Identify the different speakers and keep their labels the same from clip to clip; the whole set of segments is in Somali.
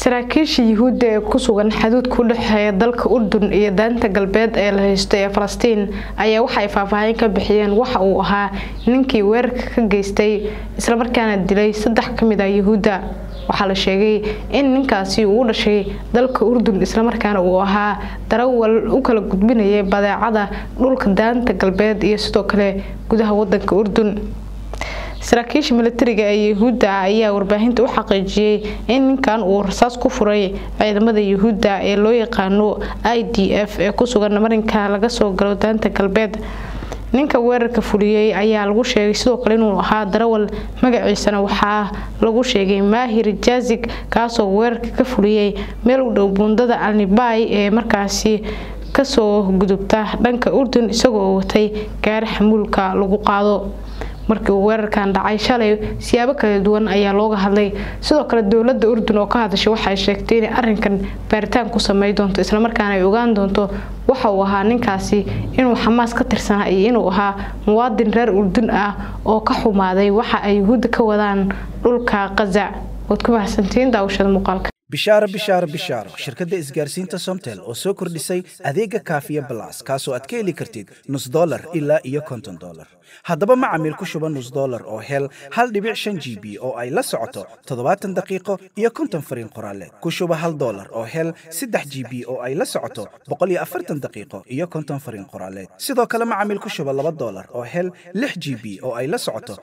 Speaker 1: saraakiisha Yuhuudda ee ku sugan xuduudka u dhaxeeya dalka Urdun iyo daanta galbeed ee la haysto ee Falastiin ayaa waxay faahfaahin ka bixiyeen waxa uu ahaa ninkii weerarka ka geystay isla markaana dilay 3 kamid ah Yuhuudda. waxaa la sheegay in ninkaasi uu dhashay dalka Urdun isla markaana uu ahaa darawal u kala gudbinayay badeecada dhulka daanta galbeed iyo sidoo kale gudaha wadanka Urdun. saraakiisha militariga ee Yuhuudda ayaa warbaahinta u xaqiijiyay in ninkan uu rasaas ku furay ciidamada Yuhuudda ee loo yaqaano IDF ee ku sugan marinka laga soo galo daanta galbeed. ninka weerarka fuliyay ayaa lagu sheegay sidoo kale inuu ahaa darawal magaciisana waxaa lagu sheegay Maahir Jazik kaasoo weerarka ka fuliyay meel u dhow buundada Al-Nibay ee markaasi ka soo gudubta dhanka Urdun isagoo watay gaari xamuulka lagu qaado. markii weerarkan dhacay shalay siyaabo kala duwan ayaa looga hadlay. sidoo kale dawladda Urdun oo ka hadashay waxay sheegtay in arrinkan baaritaan ku sameey doonto isla markaana ay ogaan doonto waxa uu ahaa ninkaasi inuu Xamaas ka tirsanaa iyo inuu ahaa muwaadin reer Urdun ah oo ka xumaaday waxa ay Yuhuudda ka wadaan dhulka Gaza. wad ku mahadsantiin daawashada muuqaalka.
Speaker 2: bishaaro shirkadda isgaarsiinta Somtel oo soo kordhisay adeega Kaafiya Plus kaasoo aad ka heli kartid $0 ilaa iyo $50. haddaba macaamiil ku shuba $0 oo hel 1.5 GB oo ay la socoto 70 daqiiqo iyo 50 fariin qoraaleed. ku shuba $1 oo hel 3 GB oo ay la socoto 140 daqiiqo iyo 50 fariin qoraaleed. sidoo kale macaamiil ku shuba $2 oo hel 6 GB oo ay la socoto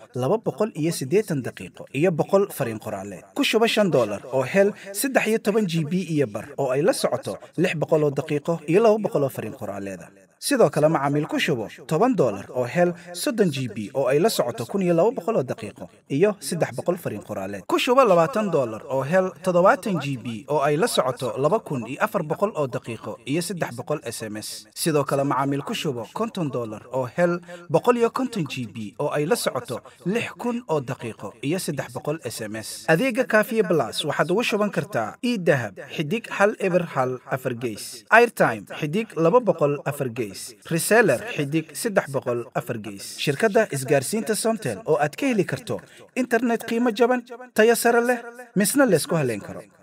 Speaker 2: 280 daqiiqo iyo 100 fariin qoraaleed. ku shuba $5 oo hel 13 GB iyo bar oo ay la socoto 600 daqiiqo iyo 200 fariin qoraaleed. sidoo kale macaamiil ku shubo $10 oo hel 30 GB oo ay la socoto 1200 daqiiqo iyo 300 fariin qoraaleed. ku shubo $20 oo hel 70 GB oo ay la socoto 2400 oo daqiiqo iyo 300 SMS. sidoo kale macaamiil ku shubo $50 oo hel 150 GB oo ay la socoto 6000 oo daqiiqo iyo 300 SMS. adeega Kaafiya Plus waxaad ugu shuban kartaa e-dahab xidig 1 4 gees, airtime xidig 200 gees, reseller xidig 300 gees. shirkadda isgaarsiinta Somtel oo aad ka heli karto internet qiimo jaban tayo sare leh misna la isku haleyn karo.